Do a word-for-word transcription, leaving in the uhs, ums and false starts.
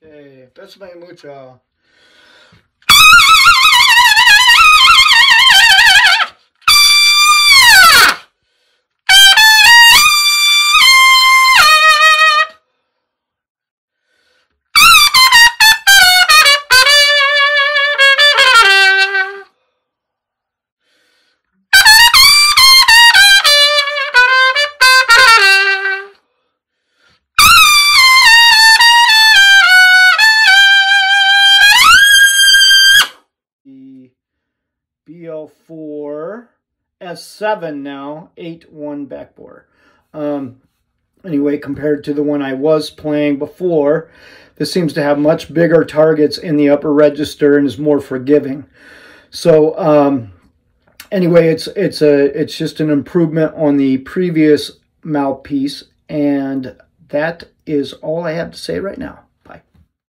Okay, Besame Mucho. B L four S seven now, eight one backbore. Um, anyway, compared to the one I was playing before, this seems to have much bigger targets in the upper register and is more forgiving. So um, anyway, it's it's a it's just an improvement on the previous mouthpiece, and that is all I have to say right now.